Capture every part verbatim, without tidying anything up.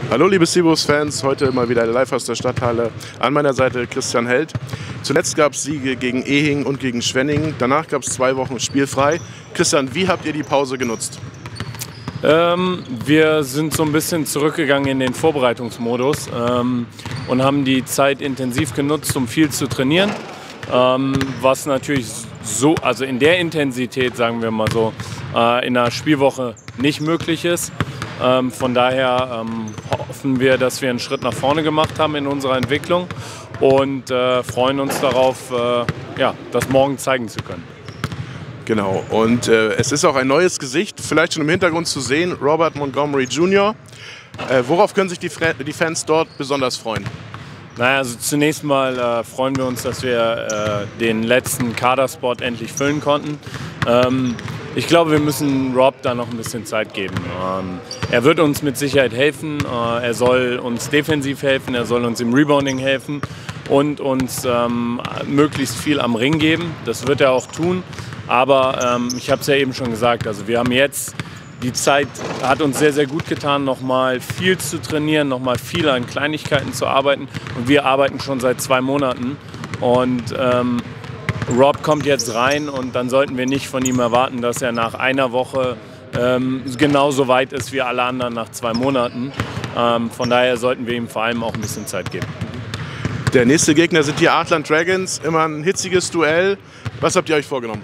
Hallo liebe Sibus-Fans, heute mal wieder live aus der Stadthalle. An meiner Seite Christian Held. Zuletzt gab es Siege gegen Ehing und gegen Schwenningen. Danach gab es zwei Wochen spielfrei. Christian, wie habt ihr die Pause genutzt? Ähm, wir sind so ein bisschen zurückgegangen in den Vorbereitungsmodus ähm, und haben die Zeit intensiv genutzt, um viel zu trainieren. Ähm, was natürlich so, also in der Intensität, sagen wir mal so, äh, in einer Spielwoche nicht möglich ist. Ähm, von daher ähm, hoffen wir, dass wir einen Schritt nach vorne gemacht haben in unserer Entwicklung und äh, freuen uns darauf, äh, ja, das morgen zeigen zu können. Genau, und äh, es ist auch ein neues Gesicht, vielleicht schon im Hintergrund zu sehen, Robert Montgomery Junior Äh, worauf können sich die, die Fans dort besonders freuen? Naja, also zunächst mal äh, freuen wir uns, dass wir äh, den letzten Kaderspot endlich füllen konnten. Ähm, ich glaube, wir müssen Rob da noch ein bisschen Zeit geben. Ähm, er wird uns mit Sicherheit helfen, äh, er soll uns defensiv helfen, er soll uns im Rebounding helfen und uns ähm, möglichst viel am Ring geben. Das wird er auch tun, aber ähm, ich habe es ja eben schon gesagt, also wir haben jetzt die Zeit, hat uns sehr, sehr gut getan, nochmal viel zu trainieren, nochmal viel an Kleinigkeiten zu arbeiten. Und wir arbeiten schon seit zwei Monaten. Und ähm, Rob kommt jetzt rein und dann sollten wir nicht von ihm erwarten, dass er nach einer Woche ähm, genauso weit ist wie alle anderen nach zwei Monaten. Ähm, von daher sollten wir ihm vor allem auch ein bisschen Zeit geben. Der nächste Gegner sind die Artland Dragons, immer ein hitziges Duell. Was habt ihr euch vorgenommen?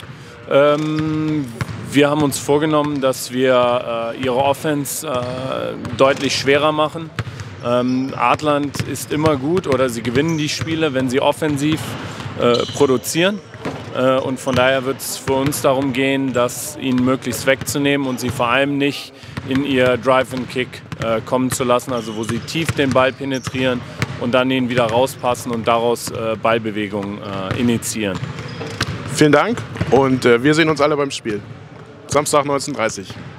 Ähm, Wir haben uns vorgenommen, dass wir äh, ihre Offense äh, deutlich schwerer machen. Ähm, Artland ist immer gut oder sie gewinnen die Spiele, wenn sie offensiv äh, produzieren. Äh, und von daher wird es für uns darum gehen, das ihnen möglichst wegzunehmen und sie vor allem nicht in ihr Drive-and-Kick äh, kommen zu lassen, also wo sie tief den Ball penetrieren und dann ihn wieder rauspassen und daraus äh, Ballbewegungen äh, initiieren. Vielen Dank und äh, wir sehen uns alle beim Spiel. Samstag neunzehn Uhr dreißig.